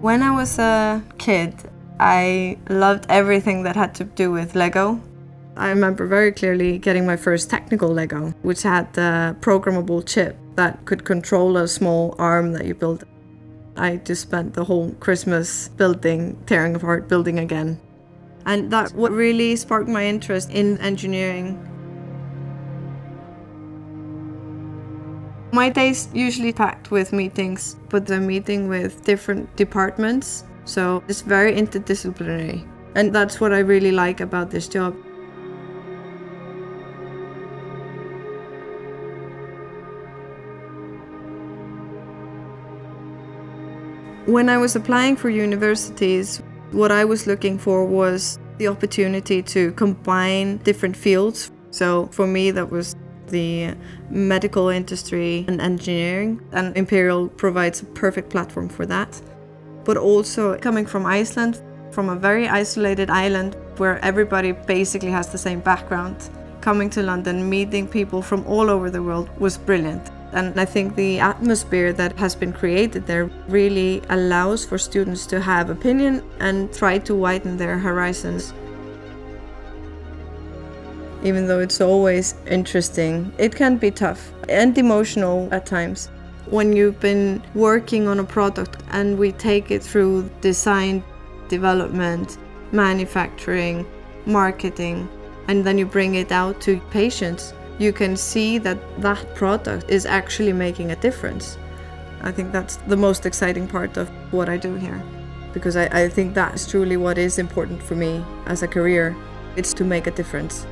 When I was a kid, I loved everything that had to do with Lego. I remember very clearly getting my first technical Lego, which had a programmable chip that could control a small arm that you built. I just spent the whole Christmas building, tearing apart, building again. And that's what really sparked my interest in engineering. My day's usually packed with meetings, but I'm meeting with different departments, so it's very interdisciplinary. And that's what I really like about this job. When I was applying for universities, what I was looking for was the opportunity to combine different fields. So for me, that was the medical industry and engineering, and Imperial provides a perfect platform for that. But also coming from Iceland, from a very isolated island where everybody basically has the same background, coming to London, meeting people from all over the world was brilliant. And I think the atmosphere that has been created there really allows for students to have opinion and try to widen their horizons. Even though it's always interesting, it can be tough and emotional at times. When you've been working on a product and we take it through design, development, manufacturing, marketing, and then you bring it out to patients, you can see that that product is actually making a difference. I think that's the most exciting part of what I do here, because I think that's truly what is important for me as a career. It's to make a difference.